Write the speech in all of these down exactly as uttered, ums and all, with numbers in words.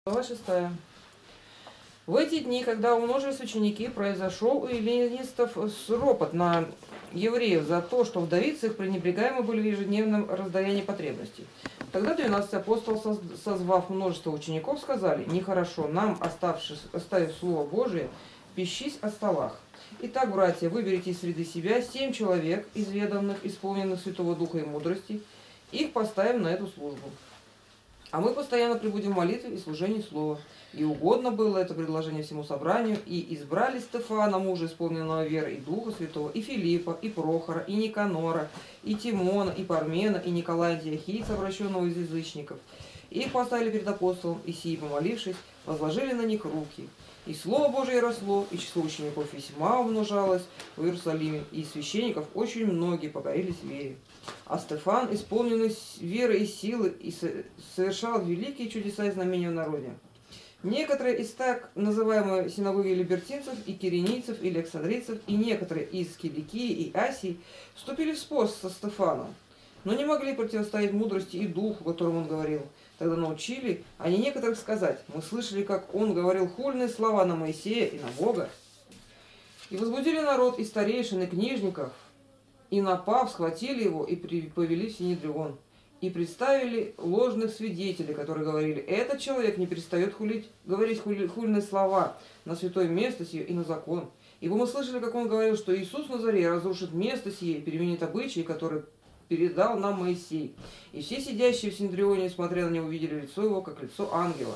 Глава шестая. В эти дни, когда умножились ученики, произошел у эллинистов ропот на евреев за то, что вдовицы их пренебрегаемы были в ежедневном раздаянии потребностей. Тогда двенадцать апостолов, созвав множество учеников, сказали: «Нехорошо нам, оставшись, оставив Слово Божие, пищись о столах. Итак, братья, выберите среди себя семь человек, изведанных, исполненных Святого Духа и мудрости, их поставим на эту службу. А мы постоянно пребудем в молитве и служении Слова». И угодно было это предложение всему собранию, и избрали Стефана, мужа, исполненного веры и Духа Святого, и Филиппа, и Прохора, и Никанора, и Тимона, и Пармена, и Николая Антиохийца, обращенного из язычников. И их поставили перед апостолом, и сии, помолившись, возложили на них руки. И Слово Божие росло, и число учеников весьма умножалось в Иерусалиме, и из священников очень многие покорились вере. А Стефан, исполненный веры и силы, и совершал великие чудеса и знамения в народе. Некоторые из так называемых синовых либертинцев и киренийцев и александрийцев, и некоторые из Киликии и Асии вступили в спор со Стефаном, но не могли противостоять мудрости и духу, которым он говорил. Тогда научили они некоторых сказать: «Мы слышали, как он говорил хульные слова на Моисея и на Бога». И возбудили народ и старейшин, и книжников, и, напав, схватили его и повели в Синедрион. И представили ложных свидетелей, которые говорили: «Этот человек не перестает хулить, говорить хули, хульные слова на святое место сие и на закон. Ибо мы слышали, как он говорил, что Иисус Назарей разрушит место сие и переменит обычаи, которые передал нам Моисей». И все сидящие в Синедрионе, смотря на него, увидели лицо его, как лицо ангела.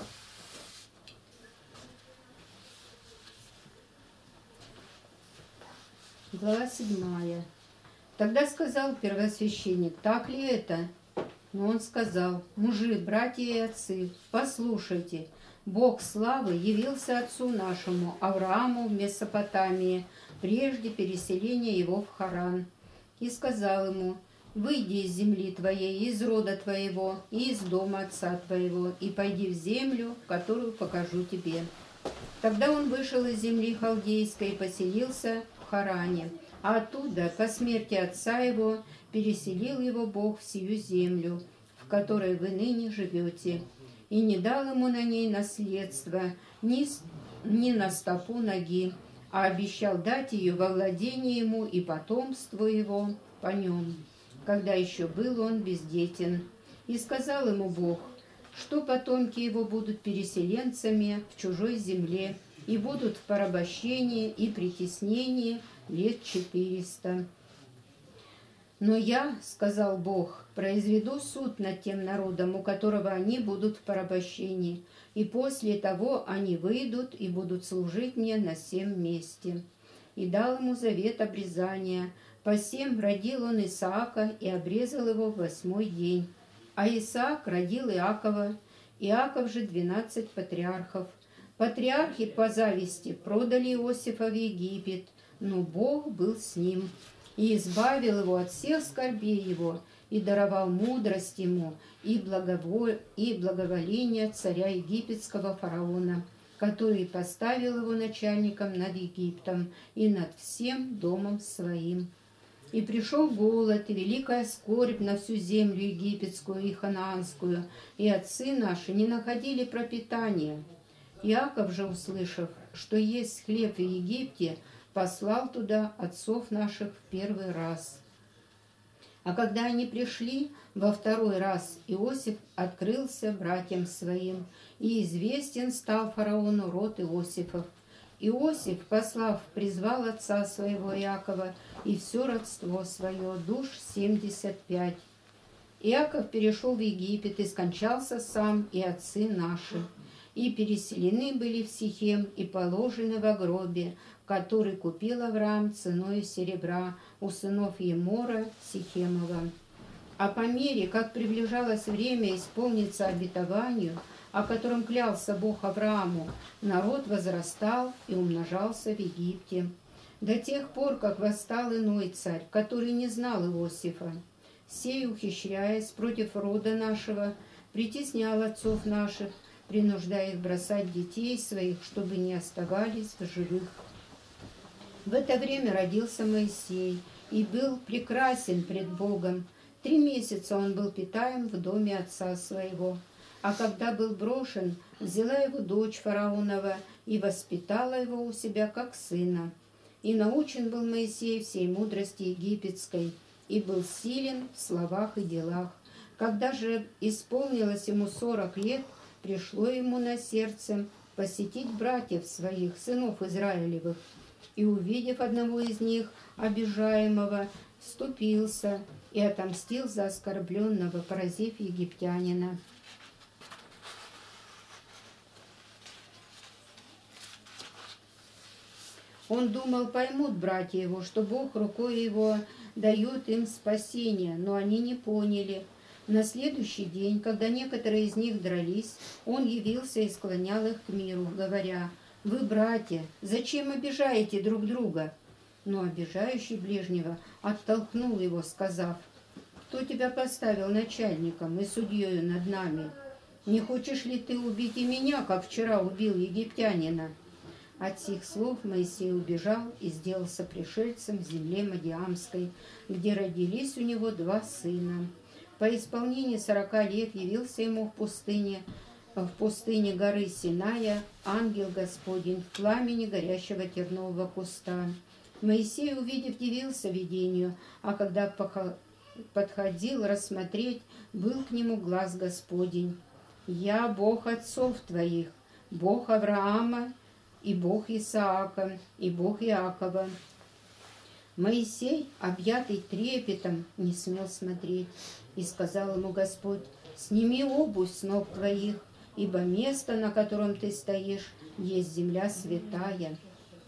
Глава седьмая. Тогда сказал первосвященник: «Так ли это?» Но он сказал: «Мужи, братья и отцы, послушайте, Бог славы явился отцу нашему Аврааму в Месопотамии, прежде переселения его в Харан, и сказал ему: выйди из земли твоей, из рода твоего и из дома отца твоего, и пойди в землю, которую покажу тебе». Тогда он вышел из земли халдейской и поселился в Харане, а оттуда, по смерти отца его, переселил его Бог в сию землю, в которой вы ныне живете, и не дал ему на ней наследства ни, ни на стопу ноги, а обещал дать ее во владение ему и потомству его по нем, когда еще был он бездетен. И сказал ему Бог, что потомки его будут переселенцами в чужой земле и будут в порабощении и притеснении лет четыреста. «Но я, — сказал Бог, — произведу суд над тем народом, у которого они будут в порабощении, и после того они выйдут и будут служить мне на сем месте». И дал ему завет обрезания. По сем родил он Исаака и обрезал его в восьмой день. А Исаак родил Иакова, Иаков же двенадцать патриархов. Патриархи по зависти продали Иосифа в Египет, но Бог был с ним и избавил его от всех скорбей его, и даровал мудрость ему и, благовол... и благоволение царя египетского фараона, который поставил его начальником над Египтом и над всем домом своим. И пришел голод и великая скорбь на всю землю египетскую и ханаанскую, и отцы наши не находили пропитания. Иаков же, услышав, что есть хлеб в Египте, послал туда отцов наших в первый раз. А когда они пришли во второй раз, Иосиф открылся братьям своим, и известен стал фараону род Иосифов. Иосиф, послав, призвал отца своего Иакова и все родство свое, душ семьдесят пять. Иаков перешел в Египет и скончался сам, и отцы наши, и переселены были в Сихем и положены во гробе, который купил Авраам ценою серебра у сынов Емора Сихемова. А по мере, как приближалось время исполниться обетованию, о котором клялся Бог Аврааму, народ возрастал и умножался в Египте, до тех пор, как восстал иной царь, который не знал Иосифа. Сей, ухищряясь против рода нашего, притеснял отцов наших, принуждая их бросать детей своих, чтобы не оставались в живых. В это время родился Моисей и был прекрасен пред Богом. Три месяца он был питаем в доме отца своего. А когда был брошен, взяла его дочь фараонова и воспитала его у себя как сына. И научен был Моисей всей мудрости египетской, и был силен в словах и делах. Когда же исполнилось ему сорок лет, пришло ему на сердце посетить братьев своих, сынов Израилевых, и, увидев одного из них, обижаемого, вступился и отомстил за оскорбленного, поразив египтянина. Он думал, поймут братья его, что Бог рукой его дает им спасение, но они не поняли. На следующий день, когда некоторые из них дрались, он явился и склонял их к миру, говоря: «Вы, братья, зачем обижаете друг друга?» Но обижающий ближнего оттолкнул его, сказав: «Кто тебя поставил начальником и судьей над нами? Не хочешь ли ты убить и меня, как вчера убил египтянина?» От сих слов Моисей убежал и сделался пришельцем в земле Мадиамской, где родились у него два сына. По исполнении сорока лет явился ему в пустыне, в пустыне горы Синая, ангел Господень в пламени горящего тернового куста. Моисей, увидев, дивился видению, а когда подходил рассмотреть, был к нему глаз Господень: «Я Бог отцов твоих, Бог Авраама, и Бог Исаака, и Бог Иакова». Моисей, объятый трепетом, не смел смотреть, и сказал ему Господь: «Сними обувь с ног твоих, ибо место, на котором ты стоишь, есть земля святая.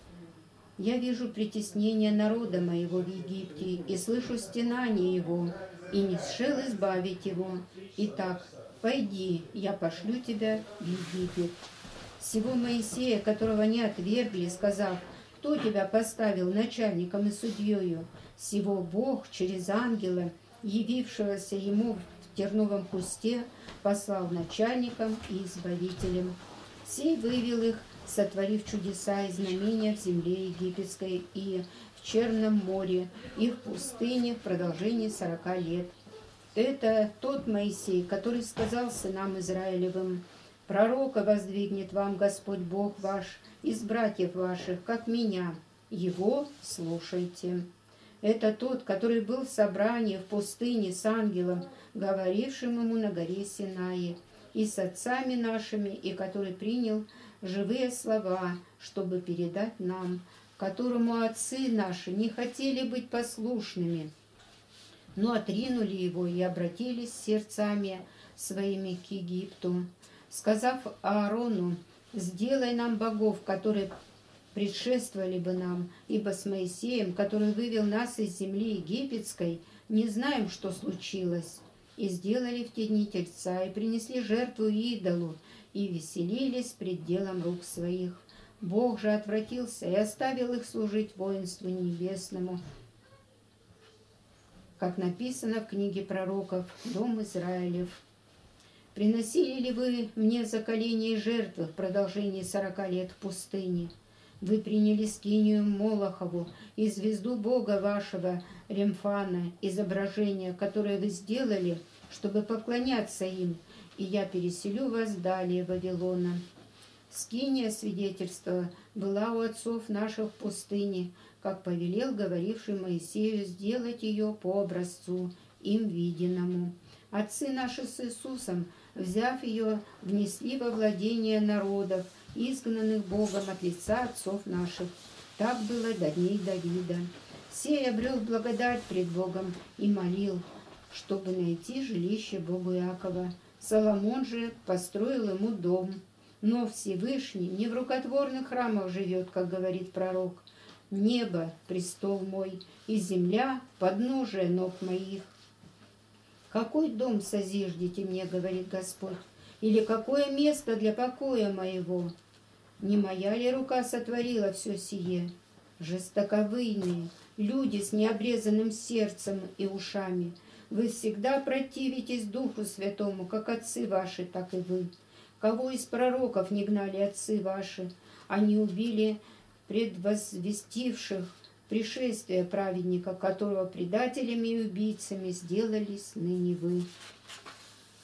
Я вижу притеснение народа моего в Египте, и слышу стенание его, и не сшел избавить его. Итак, пойди, я пошлю тебя в Египет». Сего Моисея, которого не отвергли, сказав: «Кто тебя поставил начальником и судьею?» Сего Бог через ангела, явившегося ему в терновом кусте, послал начальником и избавителем. Сей вывел их, сотворив чудеса и знамения в земле египетской и в Черном море, и в пустыне в продолжении сорока лет. Это тот Моисей, который сказал сынам Израилевым: «Пророка воздвигнет вам Господь Бог ваш из братьев ваших, как меня. Его слушайте». Это тот, который был в собрании в пустыне с ангелом, говорившим ему на горе Синае, и с отцами нашими, и который принял живые слова, чтобы передать нам, которому отцы наши не хотели быть послушными, но отринули его и обратились сердцами своими к Египту, сказав Аарону: «Сделай нам богов, которые предшествовали бы нам, ибо с Моисеем, который вывел нас из земли египетской, не знаем, что случилось». И сделали в те дни тельца, и принесли жертву идолу, и веселились пред делом рук своих. Бог же отвратился и оставил их служить воинству небесному, как написано в книге пророков: «Дом Израилев, приносили ли вы мне заколение и жертвы в продолжении сорока лет в пустыне? Вы приняли скинию Молохову и звезду Бога вашего Ремфана, изображение, которое вы сделали, чтобы поклоняться им, и я переселю вас далее Вавилона». Скиния свидетельства была у отцов наших в пустыне, как повелел говоривший Моисею сделать ее по образцу им виденному. Отцы наши с Иисусом, взяв ее, внесли во владение народов, изгнанных Богом от лица отцов наших. Так было до дней Давида. Сей обрел благодать пред Богом и молил, чтобы найти жилище Богу Иакова. Соломон же построил ему дом. Но Всевышний не в рукотворных храмах живет, как говорит пророк: «Небо — престол мой, и земля — подножие ног моих». «Какой дом созиждете мне, — говорит Господь, — или какое место для покоя моего? Не моя ли рука сотворила все сие? Жестоковыйные, люди с необрезанным сердцем и ушами, вы всегда противитесь Духу Святому, как отцы ваши, так и вы. Кого из пророков не гнали отцы ваши? Они убили предвозвестивших пришествие праведника, которого предателями и убийцами сделались ныне вы.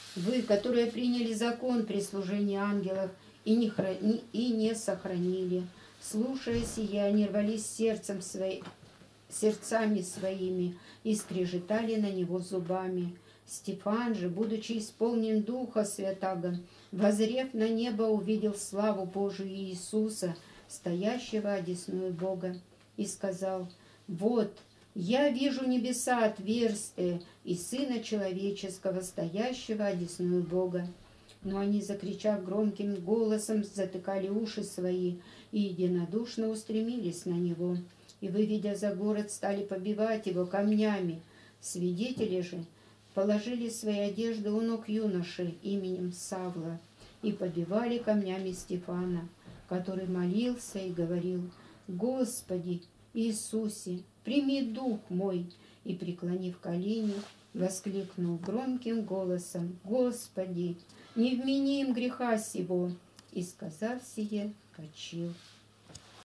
Вы, которые приняли закон при служении ангелов и не, храни, и не сохранили, слушая сия, они рвались сердцем свои, сердцами своими и скрежетали на него зубами. Стефан же, будучи исполнен Духа Святаго, воззрев на небо, увидел славу Божию Иисуса, стоящего одесную Бога, и сказал: «Вот, я вижу небеса отверстия и Сына Человеческого, стоящего одесную Бога». Но они, закричав громким голосом, затыкали уши свои и единодушно устремились на него, и, выведя за город, стали побивать его камнями. Свидетели же положили свои одежды у ног юноши именем Савла и побивали камнями Стефана, который молился и говорил: «Господи Иисусе, прими дух мой!» И, преклонив колени, воскликнул громким голосом: «Господи, не вмени им греха сего!» И, сказав сие, почил.